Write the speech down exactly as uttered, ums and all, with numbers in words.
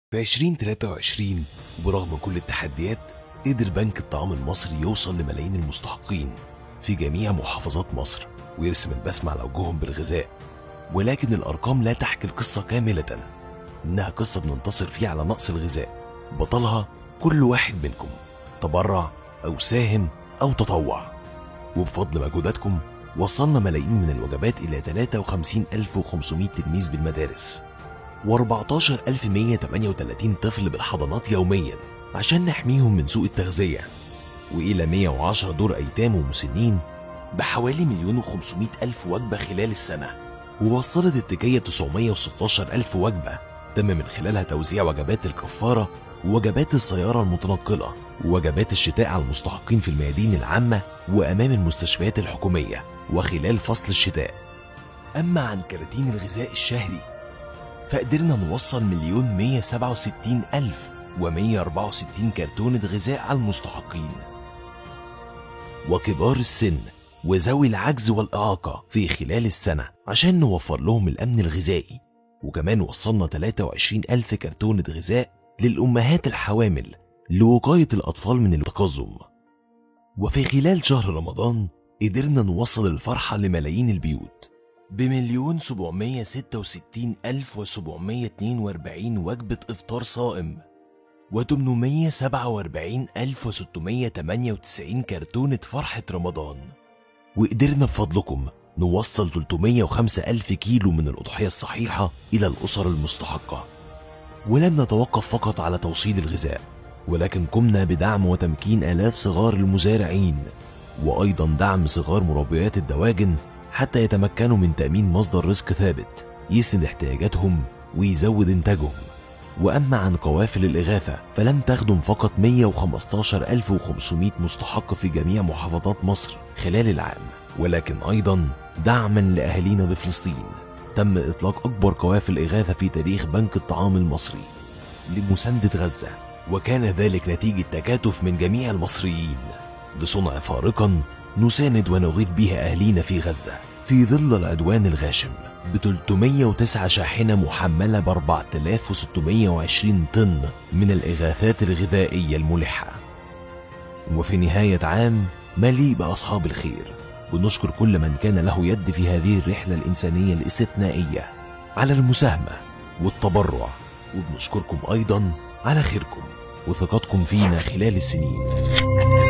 في ألفين وتلاتة وعشرين وبرغم كل التحديات قدر بنك الطعام المصري يوصل لملايين المستحقين في جميع محافظات مصر ويرسم البسمة على وجوههم بالغذاء. ولكن الأرقام لا تحكي القصة كاملة، إنها قصة بننتصر فيها على نقص الغذاء. بطلها كل واحد منكم، تبرع أو ساهم أو تطوع، وبفضل مجهوداتكم وصلنا ملايين من الوجبات إلى تلاتة وخمسين ألف وخمسمائة تلميذ بالمدارس وأربعتاشر ألف ومائة وثمانية وثلاثين طفل بالحضانات يوميا عشان نحميهم من سوء التغذية، وإلى مائة وعشرة دور أيتام ومسنين بحوالي مليون وخمسمائة ألف وجبة خلال السنة. ووصلت التكية تسعمائة وستاشر ألف وجبة تم من خلالها توزيع وجبات الكفارة ووجبات السيارة المتنقلة ووجبات الشتاء على المستحقين في الميادين العامة وأمام المستشفيات الحكومية وخلال فصل الشتاء. أما عن كراتين الغذاء الشهري فقدرنا نوصل مليون مائة وسبعة وستين ألف ومائة وأربعة وستين كرتونة غذاء على المستحقين وكبار السن وذوي العجز والإعاقة في خلال السنة عشان نوفر لهم الأمن الغذائي. وكمان وصلنا تلاتة وعشرين ألف كرتونة غذاء للأمهات الحوامل لوقاية الأطفال من التقزم. وفي خلال شهر رمضان قدرنا نوصل الفرحة لملايين البيوت بمليون سبعمائة وستة وستين ألف وسبعمائة واثنين وأربعين وجبة إفطار صائم وثمانمائة وسبعة وأربعين ألف وستمائة وثمانية وتسعين كرتونة فرحة رمضان. وقدرنا بفضلكم نوصل ثلاثمائة وخمسة ألف كيلو من الأضحية الصحيحة إلى الأسر المستحقة. ولم نتوقف فقط على توصيل الغذاء، ولكن قمنا بدعم وتمكين آلاف صغار المزارعين وأيضا دعم صغار مربيات الدواجن حتى يتمكنوا من تأمين مصدر رزق ثابت يسند احتياجاتهم ويزود إنتاجهم. وأما عن قوافل الإغاثة فلم تخدم فقط مائة وخمسة عشر ألف وخمسمائة مستحق في جميع محافظات مصر خلال العام، ولكن أيضا دعما لأهالينا بفلسطين تم إطلاق أكبر قوافل إغاثة في تاريخ بنك الطعام المصري لمساندة غزة، وكان ذلك نتيجة تكاتف من جميع المصريين لصنع فارقا نساند ونغيث بها أهلينا في غزة في ظل العدوان الغاشم ب ثلاثمائة وتسعة شاحنة محملة ب أربعة آلاف وستمائة وعشرين طن من الإغاثات الغذائية الملحة. وفي نهاية عام مليء بأصحاب الخير ونشكر كل من كان له يد في هذه الرحلة الإنسانية الاستثنائية على المساهمة والتبرع، وبنشكركم أيضا على خيركم وثقتكم فينا خلال السنين.